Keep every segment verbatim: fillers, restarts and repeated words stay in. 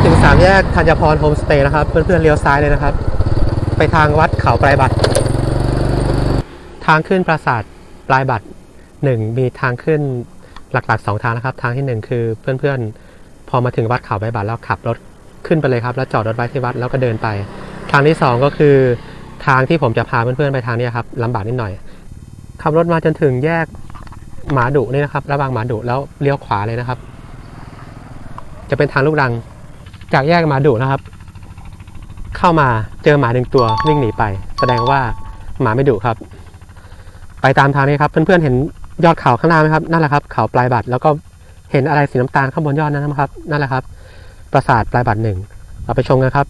ถึงสามแยกธัญพรโฮมสเตย์นะครับเพื่อนๆเลี้ยวซ้ายเลยนะครับไปทางวัดเขาปลายบัตรทางขึ้นปราสาทปลายบัตรหนึ่งมีทางขึ้นหลักๆสองทางนะครับทางที่หนึ่งคือเพื่อนๆพอมาถึงวัดเขาปลายบัตรแล้วขับรถขึ้นไปเลยครับแล้วจอดรถไว้ที่วัดแล้วก็เดินไปทางที่สองก็คือทางที่ผมจะพาเพื่อนๆไปทางนี้ครับลำบากนิดหน่อยขับรถมาจนถึงแยกหมาดุนี่นะครับระหว่างหมาดุแล้วเลี้ยวขวาเลยนะครับจะเป็นทางลูกรังจากแยกหมาดุนะครับเข้ามาเจอหมาหนึ่งตัววิ่งหนีไปแสดงว่าหมาไม่ดุครับไปตามทางนี้ครับเพื่อนๆเห็นยอดเขาข้างหน้าไหมครับนั่นแหละครับเขาปลายบัตรแล้วก็เห็นอะไรสีน้ำตาลข้างบนยอดนั้นนะครับนั่นแหละครับปราสาทปลายบัตรหนึ่งเราไปชมกันครับ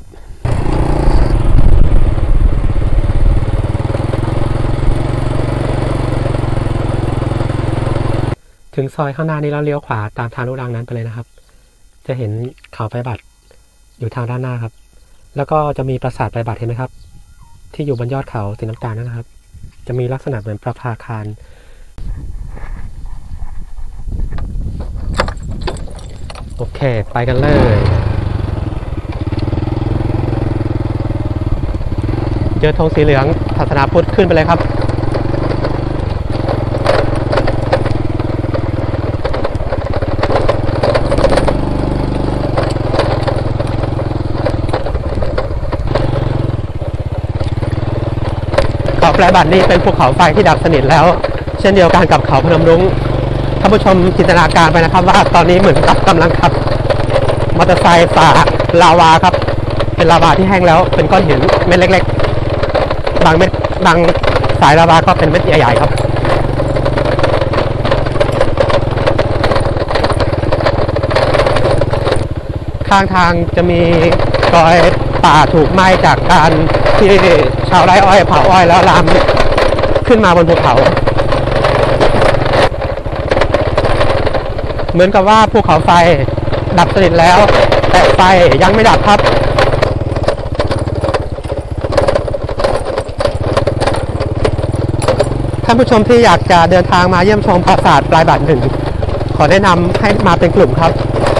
ถึงซอยข้างหน้านี้แล้วเลี้ยวขวาตามทางลูกรังนั้นไปเลยนะครับจะเห็นเขาปลายบัตรอยู่ทางด้านหน้าครับแล้วก็จะมีปราสาทปลายบัตรเห็นไหมครับที่อยู่บนยอดเขาสีน้ำตาลนั่นนะครับจะมีลักษณะเหมือนประภาคารโอเคไปกันเลยเจอธงสีเหลืองศาสนาพุทธขึ้นไปเลยครับเขาปลายบัตรนี่เป็นภูเขาไฟที่ดับสนิทแล้วเช่นเดียวกันกับเขาพนมรุ้งท่านผู้ชมจินตนาการไปนะครับว่าตอนนี้เหมือนกับกำลังขับมอเตอร์ไซค์ฝ่าลาวาครับเป็นลาวาที่แห้งแล้วเป็นก้อนหินเม็ดเล็กๆบางเม็ดบางสายลาวาก็เป็นเม็ดใหญ่ๆครับข้างทางจะมีรอยป่าถูกไหม้จากการที่ชาวไร่อ้อยเผาอ้อยแล้วลามขึ้นมาบนภูเขาเหมือนกับว่าภูเขาไฟดับสนิทแล้วแต่ไฟยังไม่ดับครับท่านผู้ชมที่อยากจะเดินทางมาเยี่ยมชมปราสาทปลายบัตรหนึ่งขอแนะนำให้มาเป็นกลุ่มครับ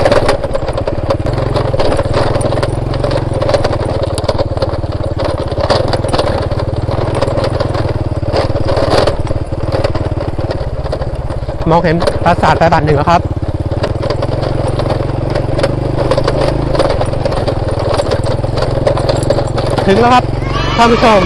มองเห็นปราสาทปลายบัตรหนึ่งครับถึงแล้วครับท่านผู้ชม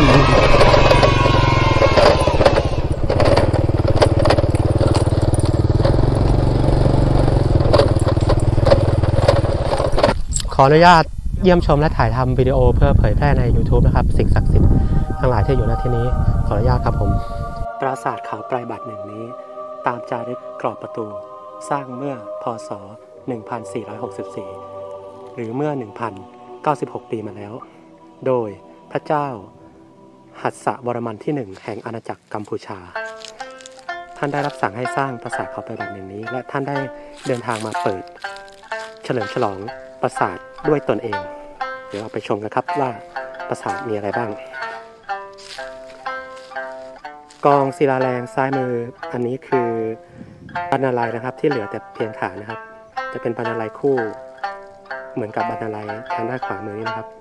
ขออนุญาตเยี่ยมชมและถ่ายทำวิดีโอเพื่อเผยแพร่ใน YouTube นะครับสิ่งศักดิ์สิทธิ์ทั้งหลายที่อยู่ณที่นี้ขออนุญาตครับผมปราสาทเขาปลายบัตรหนึ่งนี้ตามจารึกกรอบประตูสร้างเมื่อพ.ศ. หนึ่งพันสี่ร้อยหกสิบสี่หรือเมื่อ หนึ่งพันเก้าสิบหก ปีมาแล้วโดยพระเจ้าหัสสะวรมันที่หนึ่งแห่งอาณาจักรกัมพูชาท่านได้รับสั่งให้สร้างปราสาทเขาปลายบัตรหนึ่งนี้และท่านได้เดินทางมาเปิดเฉลิมฉลองปราสาทด้วยตนเองเดี๋ยวเราไปชมกันครับว่าปราสาทมีอะไรบ้างกองศิลาแรงซ้ายมืออันนี้คือปานาลัยนะครับที่เหลือแต่เพียงฐานนะครับจะเป็นปานาลัยคู่เหมือนกับบานาลัยทางด้านขวามือนี้นะครับ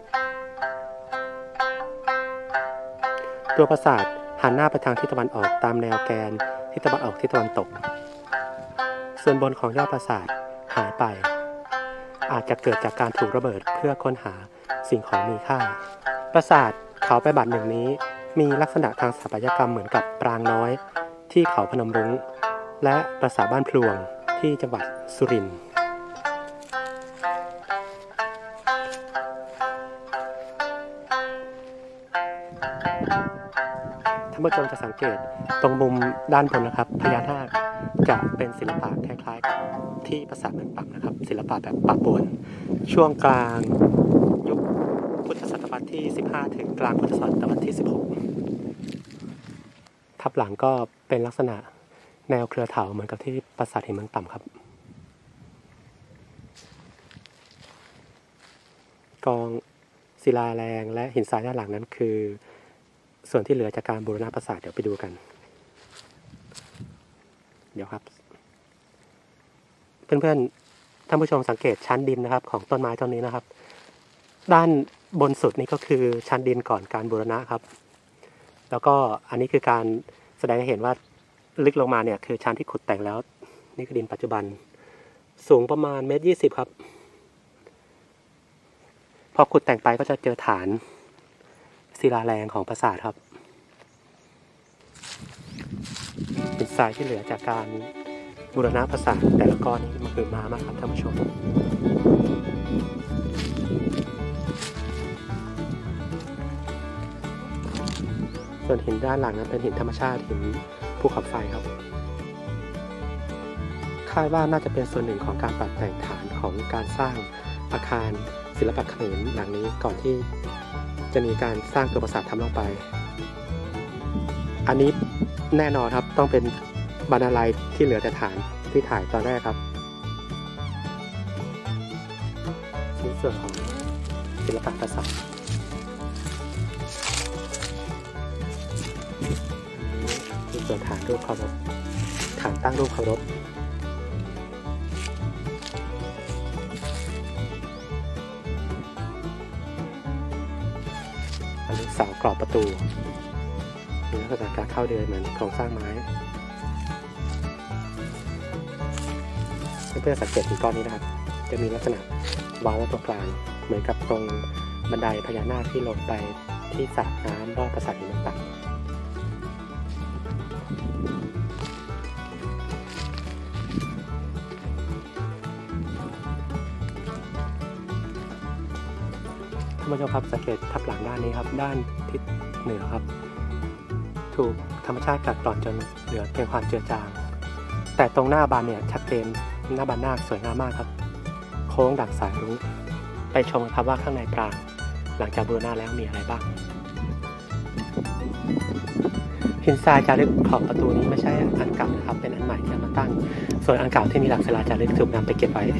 ตัวปราสาทหันหน้าไปทางทิศตะวันออกตามแนวแกนทิศตะวันออกทิศตะวันตกส่วนบนของยอดปราสาทหายไปอาจจะเกิดจากการถูกระเบิดเพื่อค้นหาสิ่งของมีค่าปราสาทเขาปลายบัตรหนึ่งนี้มีลักษณะทางสถาปัตยกรรมเหมือนกับปรางน้อยที่เขาพนมรุ้งและปราสาทบ้านพลวงที่จังหวัดสุรินทร์ท่านผู้ชมจะสังเกตตรงมุมด้านบนนะครับพญานาคจะเป็นศิลปะคล้ายๆกับที่ปราสาทเมืองปักนะครับศิลปะแบบปะปนช่วงกลางยุคพุทธศตวรรษที่สิบห้าถึงกลางพุทธศตวรรษที่สิบหกทับหลังก็เป็นลักษณะแนวเครือเถาเหมือนกับที่ปราสาทหินเมืองต่ำครับกองศิลาแรงและหินทรายด้านหลังนั้นคือส่วนที่เหลือจากการบูรณะปราสาทเดี๋ยวไปดูกันเดี๋ยวครับเพื่อนๆท่านผู้ชมสังเกตชั้นดินนะครับของต้นไม้ต้นนี้นะครับด้านบนสุดนี่ก็คือชั้นดินก่อนการบูรณะครับแล้วก็อันนี้คือการแสดงให้เห็นว่าลึกลงมาเนี่ยคือชั้นที่ขุดแต่งแล้วนี่คือดินปัจจุบันสูงประมาณเมตรยี่สิบครับพอขุดแต่งไปก็จะเจอฐานศิลาแรงของปราสาทครับเป็นทรายที่เหลือจากการบูรณะปราสาทแต่ละก้อนนี้มันคือมามากครับท่านผู้ชมส่วนหินด้านหลังนั้นเป็นหินธรรมชาติหินภูเขาไฟครับคาดว่าน่าจะเป็นส่วนหนึ่งของการปรับแต่งฐานของการสร้างอาคารศิลปะเขมรหลังนี้ก่อนที่จะมีการสร้างตัวปราสาททำลงไปอันนี้แน่นอนครับต้องเป็นบรรลัยที่เหลือแต่ฐานที่ถ่ายตอนแรกครับชิ้นส่วนของศิลปะปราสาทชิ้นส่วนฐานรูปเคารพฐานตั้งรูปเคารพอันนี้เสากรอบประตูมีลักษณะการเข้าเดินเหมือนโครงสร้างไม้เพื่อสังเกตถึงก้อนนี้นะครับจะมีลักษณะวางไว้ตรงกลางเหมือนกับตรงบันไดพญานาคที่ลงไปที่สระน้ำรอบปราสาทหินต่างท่านผู้ชมครับสังเกตทับหลังด้านนี้ครับด้านทิศเหนือครับถูกธรรมชาติกัดกร่อนจนเหลือเพียงความเจือจางแต่ตรงหน้าบานเนี่ยชัดเจนหน้าบานนาคสวยงามมากครับโค้งดั่งสายรุ้งไปชมกันครับว่าข้างในปรางหลังจากบูรณะแล้วมีอะไรบ้างหินทรายจารึกขอบประตูนี้ไม่ใช่อันเก่านะครับเป็นอันใหม่ที่มาตั้งส่วนอันเก่าที่มีหลักศิลาจารึกถูกนำไปเก็บไว้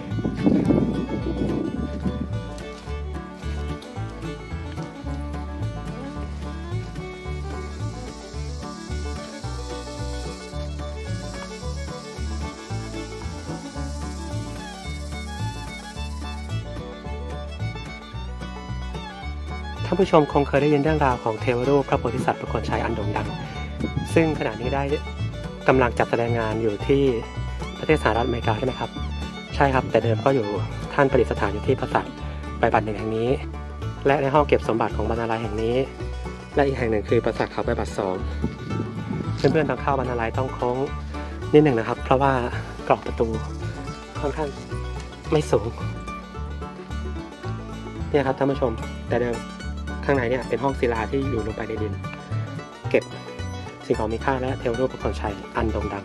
ท่านผู้ชมคงเคยได้ยินเรื่องราวของเทวรูปพระโพธิสัตว์ประโคนชัยอันโด่งดังซึ่งขณะนี้ได้กำลังจัดแสดงงานอยู่ที่ประเทศสหรัฐอเมริกาใช่ไหมครับใช่ครับแต่เดิมก็อยู่ท่านประดิษฐานอยู่ที่ปราสาทปลายบัตรหนึ่งแห่งนี้และในห้องเก็บสมบัติของบรรณาลัยแห่งนี้และอีกแห่งหนึ่งคือปราสาทเขาปลายบัตรสองเพื่อนๆทางเข้าบรรณาลัยต้องโค้งนิดหนึ่งนะครับเพราะว่ากรอบประตูค่อนข้างไม่สูงเนี่ยครับท่านผู้ชมแต่เดิมข้างในเนี่ยเป็นห้องศิลาที่อยู่ลงไปในดินเก็บสิ่งของมีค่าและเทวรูปประโคนชัยอันโด่งดัง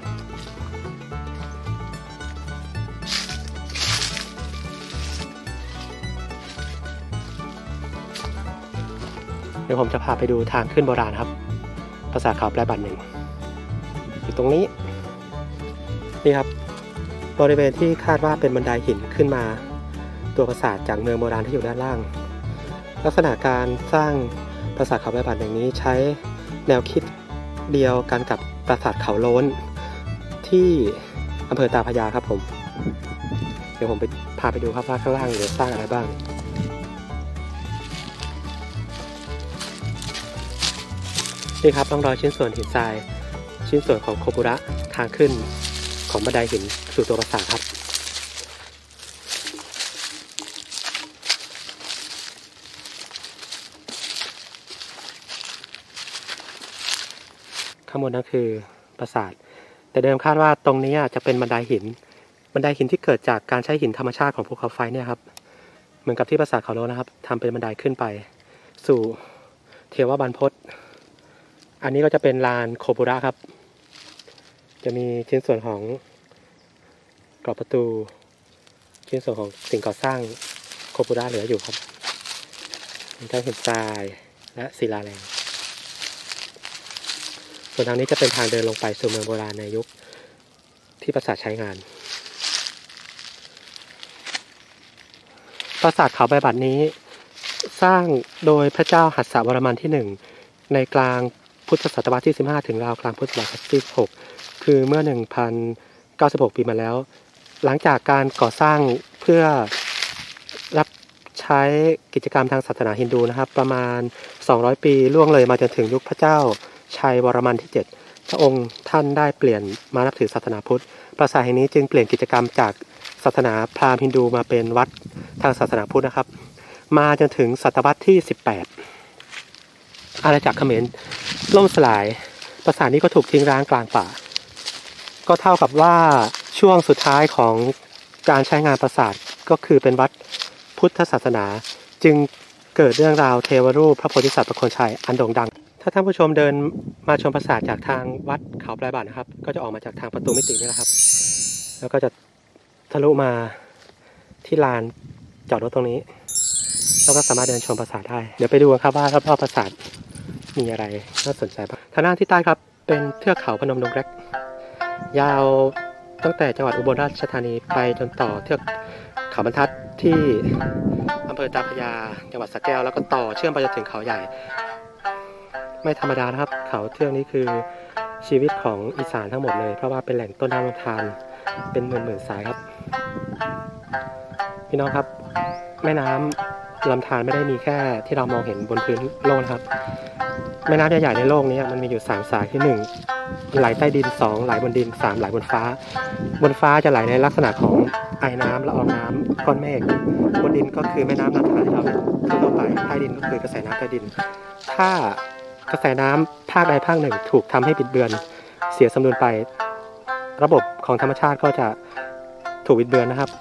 เดี๋ยวผมจะพาไปดูทางขึ้นโบราณครับปราสาทเขาปลายบัตรหนึ่งอยู่ตรงนี้นี่ครับบริเวณที่คาดว่าเป็นบันไดหินขึ้นมาตัวปราสาทจากเมืองโบราณที่อยู่ด้านล่างลักษณะการสร้างปราสาทเขาปลายบัตรอย่างนี้ใช้แนวคิดเดียวกันกับปราสาทเขาโล้นที่อำเภอตาพระยาครับผมเดี๋ยวผมไปพาไปดูครับว่าข้างล่างเหลือสร้างอะไรบ้างนี่ครับต้องรอยชิ้นส่วนหินทรายชิ้นส่วนของโคบุระทางขึ้นของบันไดหินสู่ตัวปราสาทครับข้างบนนั่นคือปราสาทแต่เดิมคาดว่าตรงนี้จะเป็นบันไดหินบันไดหินที่เกิดจากการใช้หินธรรมชาติของภูเขาไฟเนี่ยครับเหมือนกับที่ปราสาทเขาโล้นนะครับทำเป็นบันไดขึ้นไปสู่เทวบรรพตอันนี้ก็จะเป็นลานโคบุระครับจะมีชิ้นส่วนของกรอบประตูชิ้นส่วนของสิ่งก่อสร้างโคบุระเหลืออยู่ครับมีทั้งหินทรายและศิลาแรงส่วนทางนี้จะเป็นทางเดินลงไปสู่เมืองโบราณในยุคที่ปราสาทใช้งานปราสาทเขาปลายบัตรนี้สร้างโดยพระเจ้าหัสสวรมันที่หนึ่งในกลางพุทธศตวรรษที่สิบห้าถึงราวกลางพุทธศตวรรษที่สิบหกคือเมื่อหนึ่งพันเก้าสิบหกปีมาแล้วหลังจากการก่อสร้างเพื่อรับใช้กิจกรรมทางศาสนาฮินดูนะครับประมาณสองร้อยปีล่วงเลยมาจนถึงยุคพระเจ้าชัยวรมันที่เจ็ดพระองค์ท่านได้เปลี่ยนมานับถือศาสนาพุทธปราสาทแห่งนี้จึงเปลี่ยนกิจกรรมจากศาสนาพราหมณ์ฮินดูมาเป็นวัดทางศาสนาพุทธนะครับมาจนถึงศตวรรษที่สิบแปดอาณาจักรเขมรล่มสลายปราสาทนี้ก็ถูกทิ้งร้างกลางป่าก็เท่ากับว่าช่วงสุดท้ายของการใช้งานปราสาทก็คือเป็นวัดพุทธศาสนาจึงเกิดเรื่องราวเทวรูปพระโพธิสัตว์ประโคนชัยอันโด่งดังถ้าท่านผู้ชมเดินมาชมปราสาทจากทางวัดเขาปลายบาทนะครับก็จะออกมาจากทางประตูมิตินี่แหละครับแล้วก็จะทะลุมาที่ลานจอดรถตรงนี้แล้วก็สามารถเดินชมปราสาทได้เดี๋ยวไปดูกันครับว่ารอบๆปราสาทมีอะไรน่าสนใจบ้างทางด้านที่ใต้ครับเป็นเทือกเขาพนมดงรักยาวตั้งแต่จังหวัดอุบลราชธานีไปจนต่อเทือกเขาบรรทัดที่อำเภอตาพระยาจังหวัดสระแก้วแล้วก็ต่อเชื่อมไปจนถึงเขาใหญ่ไม่ธรรมดานะครับเขาเทือกนี้คือชีวิตของอีสานทั้งหมดเลยเพราะว่าเป็นแหล่งต้นน้ำลำธารเป็นหมื่นหมื่นสายครับพี่น้องครับแม่น้ำลำธารไม่ได้มีแค่ที่เรามองเห็นบนพื้นโลกนะครับแม่น้ำใหญ่ๆในโลกนี้มันมีอยู่สามสายที่หนึ่งไหลใต้ดินสองไหลบนดินสามไหลบนฟ้าบนฟ้าจะไหลในลักษณะของไอน้ำละอองน้ำก้อนเมฆบนดินก็คือแม่น้ำลำธารที่เราเห็นทั่วไปใต้ดินก็คือกระแสน้ำใต้ดินถ้ากระแสน้ำภาคใดภาคหนึ่งถูกทำให้บิดเบือนเสียสมดุลไประบบของธรรมชาติก็จะถูกบิดเบือนนะครับ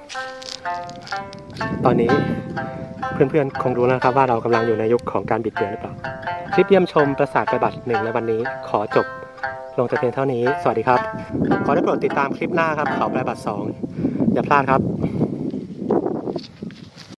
ตอนนี้เพื่อนๆคงรู้แล้วครับว่าเรากำลังอยู่ในยุคของการบิดเบือนหรือเปล่าคลิปเยี่ยมชมปราสาทปลายบัตรหนึ่งในวันนี้ขอจบลงแต่เพียงเท่านี้สวัสดีครับขอได้โปรดติดตามคลิปหน้าครับเขาปลายบัตรสองอย่าพลาดครับ